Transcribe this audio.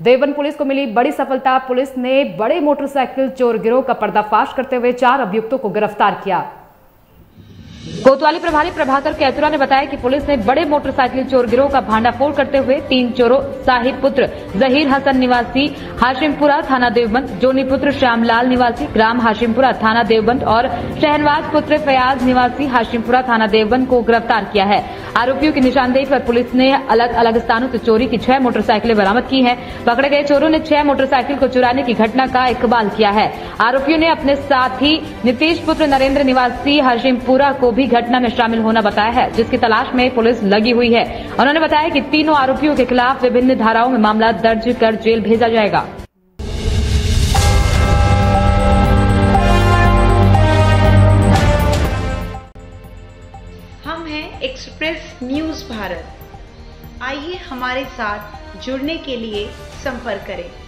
Deoband police को मिली बड़ी सफलता। पुलिस ने बड़े मोटरसाइकिल चोर गिरोह का पर्दाफाश करते हुए 4 अभियुक्तों को गिरफ्तार किया। कोतवाली प्रभारी प्रभाकर कैतुरा ने बताया कि पुलिस ने बड़े मोटरसाइकिल चोर गिरोह का भांडाफोड़ करते हुए 3 चोरों साहिब पुत्र जहीर हसन निवासी हाशिमपुरा थाना देवबंद, जोनी पुत्र श्यामलाल निवासी ग्राम हाशिमपुरा थाना देवबंद और शहनवाज पुत्र फयाज निवासी हाशिमपुरा थाना देवबंद को गिरफ्तार किया है। आरोपियों की निशानदेही पर पुलिस ने अलग अलग स्थानों से चोरी की 6 मोटरसाइकिलें बरामद की हैं। पकड़े गए चोरों ने 6 मोटरसाइकिल को चुराने की घटना का इकबाल किया है। आरोपियों ने अपने साथी नीतीश पुत्र नरेंद्र निवासी हाशिमपुरा को भी घटना में शामिल होना बताया है, जिसकी तलाश में पुलिस लगी हुई है। उन्होंने बताया कि तीनों आरोपियों के खिलाफ विभिन्न धाराओं में मामला दर्ज कर जेल भेजा जाएगा। हम हैं एक्सप्रेस न्यूज भारत। आइए हमारे साथ जुड़ने के लिए संपर्क करें।